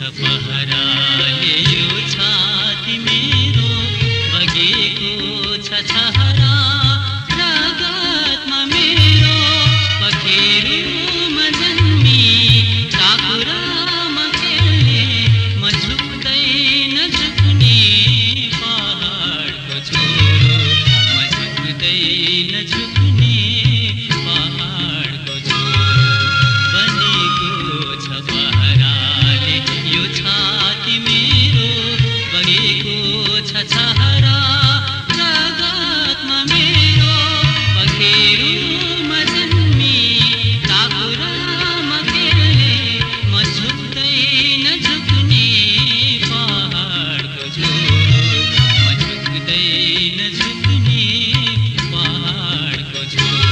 पहराले यो छाती मेरो बगेको छ छहरा रगतमा मेरो पखेरुमा जन्मी टाकुरामा खेल्ने म झुक्दैन झुक्ने पहाडको छोरो म झुक्दैन झुक्ने पहाडको छोरो बनेको छ पहराले यो छाती मेरो बगेको छ छहरा रगतमा मेरो पखेरुमा जन्मी टाकुरामा खेल्ने म झुक्दैन झुक्ने पहाडको छोरो म झुक्दैन झुक्ने पहाडको छोरो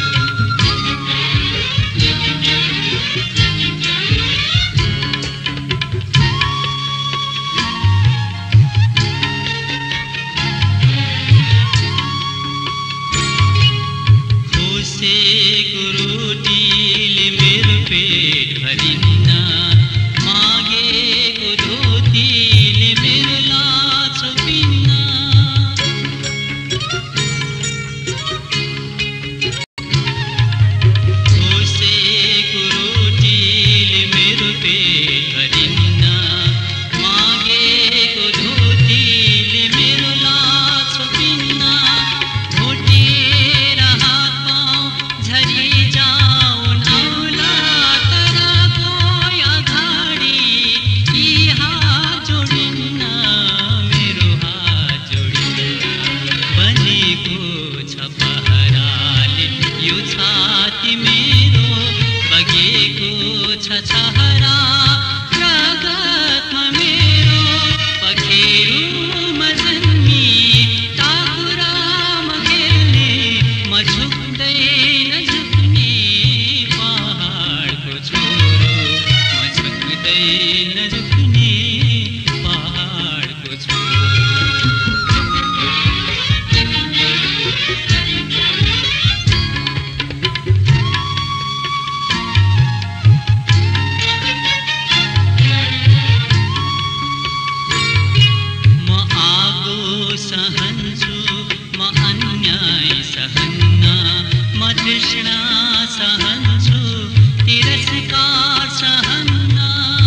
खोसेको रोटीले मेरो पेट भरिन्न मागेको धोतीले मेरो लाछो पिन्न खोसेको रोटीले मेरो पेट भरिन्न मागेको धोतीले मेरो लाछो पिन्न घोटेर हात पाउ झरी जाउन् आउला तर कोही अगाडि यी हात जोडिन्न मेरो हात जोडिन्न बनेको छ पहराले यो छाती मेरो बगेको छ छहरा रगतमा मेरो पखेरुमा जन्मी टाकुरामा खेल्ने म झुक्दैन झुक्ने पहाडको छोरो म झुक्दैन झुक्ने पहाडको छोरो म आगो सहन्छु म अन्याय सहन्न म तृष्णा सहन्छु तिरस्कार सहन्न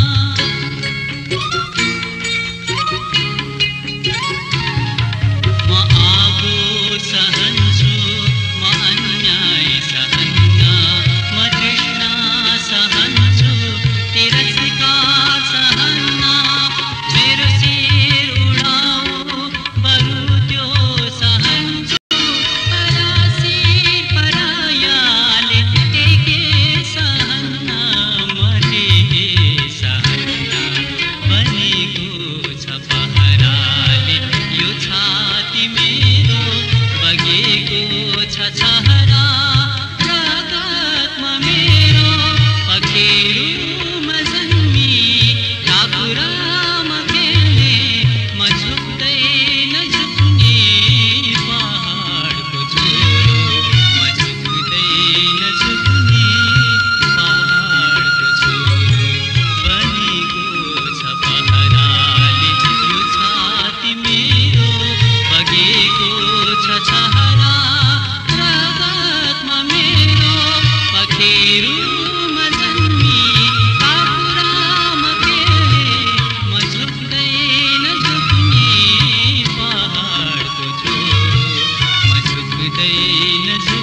म आगो सहन्छु म अन्याय सहन्न म तृष्णा सहन्छु तिरस्कार सहन्न मेरो शिर उडाऊ बरु त्यो सहन्छु परासी परायाले के सहन्न मरे सहन्न बनेको छ पहराले यो छाती मेरो बगेको छ छहरा रगतमा मेरो पखेरुमा जन्मी टाकुरामा खेल्ने म झुक्दैन झुक्ने पहाडको छोरो म झुक्दैन झुक्ने पहाडको छोरो बनेको छ पहराले यो छाती मेरो बगेको छ छहरा रगतमा मेरो पखेरुमा जन्मी टाकुरामा खेल्ने म झुक्दैन झुक्ने पहाडको छोरो म झुक्दैन झुक्ने